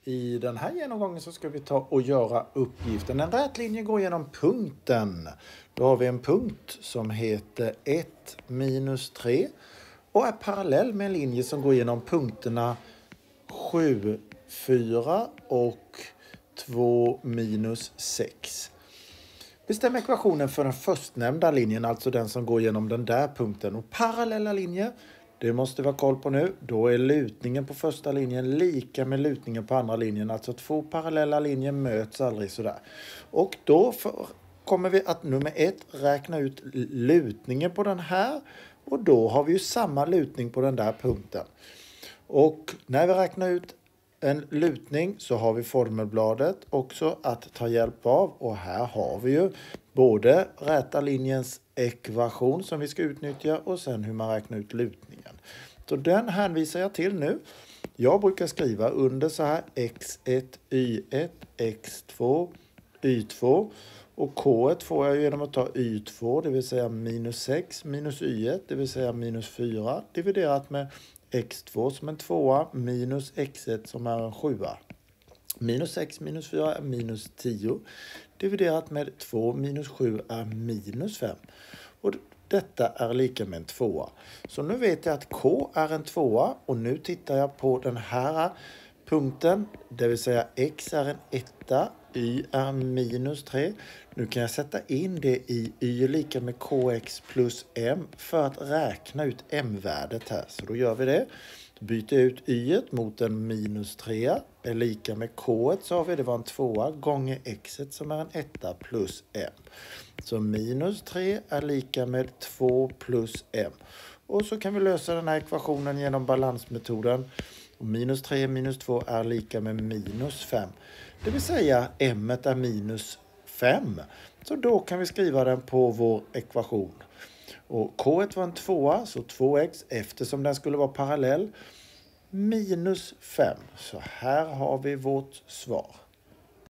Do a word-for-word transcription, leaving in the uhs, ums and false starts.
I den här genomgången så ska vi ta och göra uppgiften. En rät linje går genom punkten. Då har vi en punkt som heter ett minus tre och är parallell med en linje som går genom punkterna sju, fyra och två minus sex. Bestäm ekvationen för den förstnämnda linjen, alltså den som går genom den där punkten. Och parallella linjer, det måste vi ha koll på nu. Då är lutningen på första linjen lika med lutningen på andra linjen. Alltså två parallella linjer möts aldrig sådär. Och då för, kommer vi att nummer ett räkna ut lutningen på den här. Och då har vi ju samma lutning på den där punkten. Och när vi räknar ut en lutning så har vi formelbladet också att ta hjälp av. Och här har vi ju både räta linjens ekvation som vi ska utnyttja och sen hur man räknar ut lutningen. Så den hänvisar jag till nu. Jag brukar skriva under så här x ett, y ett, x två, y två. Och k ett får jag genom att ta y två, det vill säga minus sex, minus y ett, det vill säga minus fyra, dividerat med x två som en tvåa, minus x ett som är en sjua. Minus sex minus fyra är minus tio, dividerat med två minus sju är minus fem. Och detta är lika med en tvåa. Så nu vet jag att k är en tvåa och nu tittar jag på den här punkten, det vill säga x är en etta, y är minus tre. Nu kan jag sätta in det i y lika med kx plus m för att räkna ut m-värdet här. Så då gör vi det. Byter ut y mot en minus tre är lika med k ett, så har vi det var en tvåa gånger x ett som är en etta plus m. Så minus tre är lika med två plus m. Och så kan vi lösa den här ekvationen genom balansmetoden. Och minus tre minus två är lika med minus fem. Det vill säga m är minus fem. Så då kan vi skriva den på vår ekvation. Och k ett var en tvåa, så två x eftersom den skulle vara parallell. Minus fem. Så här har vi vårt svar.